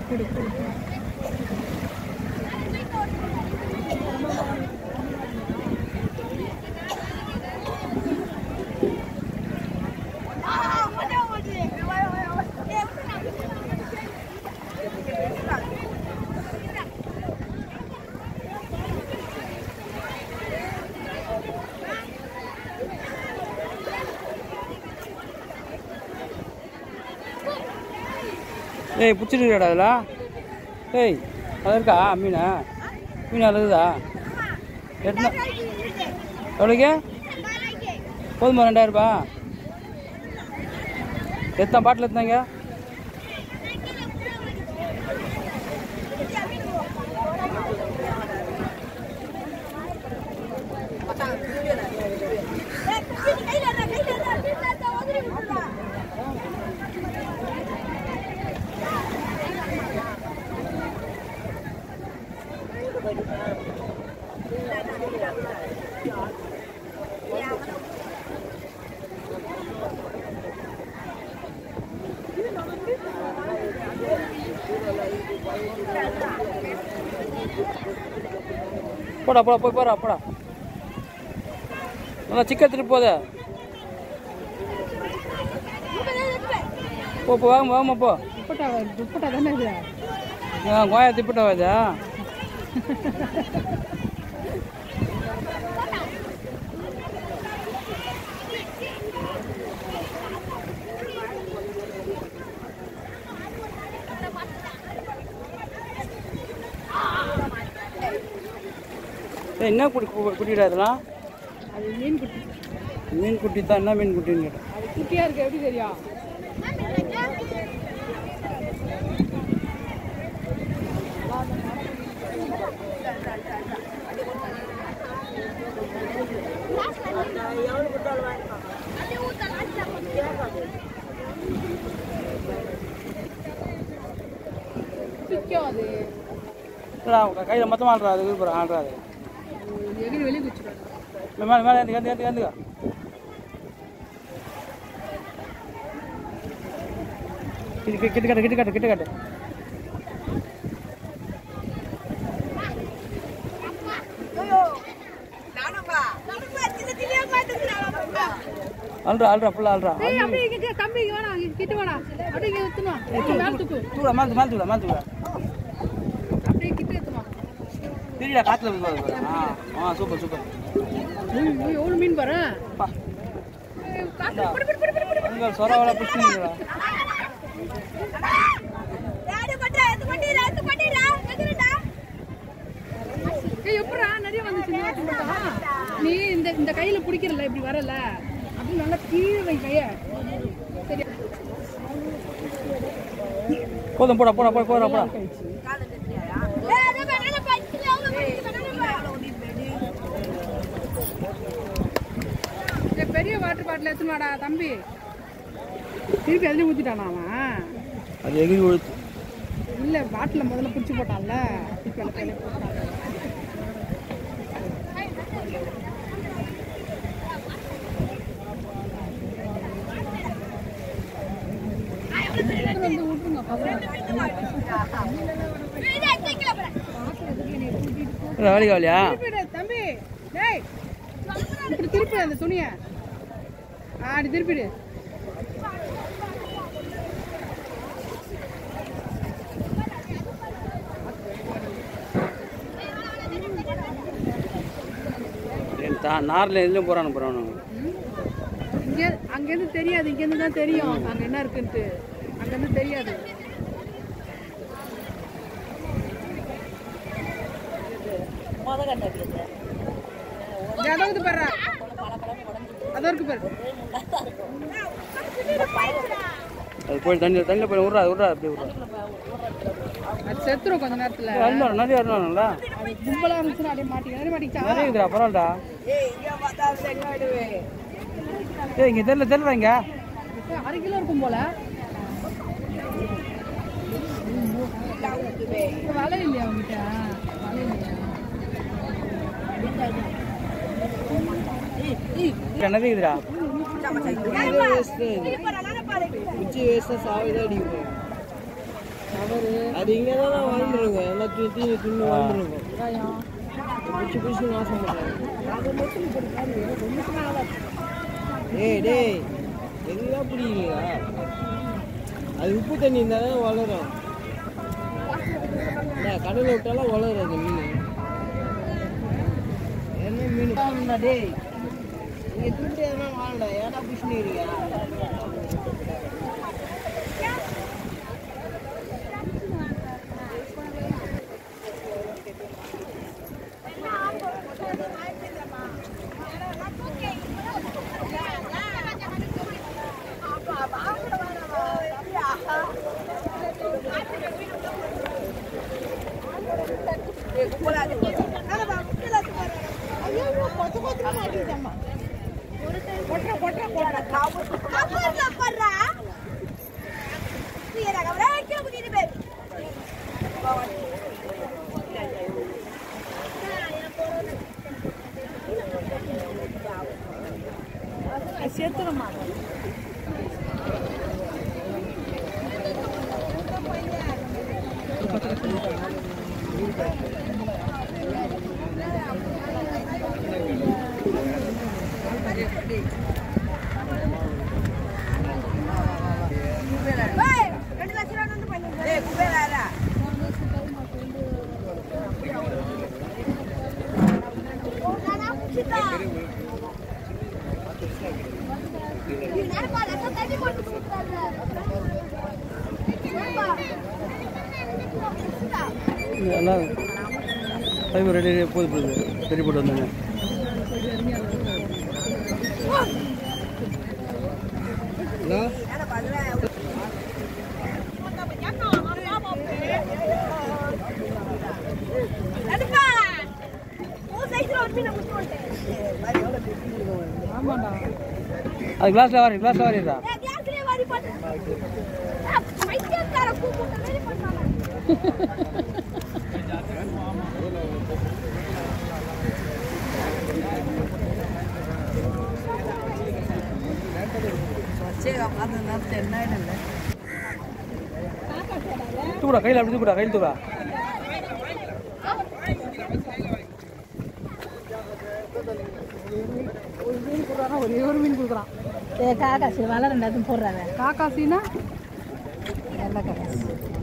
ஏய் பிடிச்சிருக்கா அதில்? ஏய் அது இருக்கா மீன்? மீன் அழுகுதா? எத்தனை எவ்வளோக்கு? போதுமா 2000 ரூபா? எத்தனை பாட்டில் எத்தனைங்க? போடா போடா போய் போடா போடா. நல்லா சிக்கன் எடுத்துட்டு போதே. போ போ வாங்க வாங்கம்மா போ. துப்பட்டா தானே இது? கோயா துப்பட்டா இதா? என்ன குட்டிடா இதெல்லாம்? அது மீன் குட்டி. மீன் குட்டி தான். என்ன மீன் குட்டின்னு கேட்டேன். அது குட்டியா இருக்கு, எப்படி தெரியும்? கையில் மொத்தமாக ஆடுறா. அது விருப்பம் ஆடுறாது. வெளியே குச்சிடும். மேலே மேலே ஏந்துக்கா. கிட்ட காட்டு. அல்றா ஃபுல்லா அல்றா. அப்படியே தம்பி வேணா, கிட்ட வேணா. அப்படியே ஏத்துமா. மேல தூக்கு. மேல தூக்கு. அப்படியே கிட்ட ஏத்துமா. தெரியல காத்துல போகுது. சூப்பர். எவ்வளவு மீன் பாரு. உங்க சொரவல பிடிச்சிங்களா? எப்படா நிறைய வந்துச்சு? நீ இந்த கையில பிடிக்கிறல, இப்படி வரல, அப்படி நல்லா கீழே வை கைய. போதும் போடா. பெரிய வாட்டர் பாட்டில் எடுத்துனாடா தம்பி. திருப்பி அதுலேயே ஊற்றிட்டானா அவன்? அது எகிரி ஊற்று இல்லை, பாட்டில் முதல்ல பிடிச்சி போட்டான்ல, திருப்பி அந்த கையில போட்டான். வேலையா தம்பி? இப்படி திருப்பி அந்த துணிய அப்படி திருப்பிடு. நார்ல எதுலையும் போறானு. அங்கேருந்து தெரியாது, இங்கேருந்து தான் தெரியும் அங்கே என்ன இருக்குன்ட்டு. அங்கேருந்து தெரியாது. அதாவது பாரு, அதற்கு பாரு. அது போய் தண்ணியில் போய் விட்றா அப்படி விட்றா. அது செத்துரும் கொஞ்ச நேரத்தில். நிறைய வரணும்ல. அது கும்பலாக இருந்துச்சுன்னா அப்படியே மாட்டிக்கிச்சா? நிறைய இருக்குதுடா, பரவாயில்லடா. இங்கே தெரியல இங்க 6 கிலோ இருக்கும் போல. வலை இல்லையா அவங்ககிட்ட? வலை இல்லையா? என்னது இதுடா? உச்சி வேஸ்ட் சாவிதான் அடிக்கும். அது இங்கே தான் வாழ்ந்துருங்க எல்லாம் தீனி தின்னு வாழ்ந்துருங்க பிடிச்சி பிடிச்சி நாசம் பண்ணுறாங்க. டேய் எதுதான் பிடிக்கலையா? அது உப்பு தண்ணி இருந்தால் தான் வளரும். கடலில் விட்டாலும் வளரும் அந்த மீன். என்ன மீன் டேய் நீங்கள் திருப்பி எதனா வாழடா ஏடா பிடிச்சினீங்க. சேர்த்துறமா எல்லாம் டைம் ரெடி போகுது பெரிய போட்டு வந்தாங்க. அது கிளாஸ்ல வாரிடா தூக்குடா கையில் அப்படி தூக்குடா கையில் தூக்குடா. ஒரே ஒரு மீன் கொடுக்குறான். காக்காசி வலை ரெண்டாவது போடுறாங்க. காக்காசின்னா வெள்ளை காக்காசி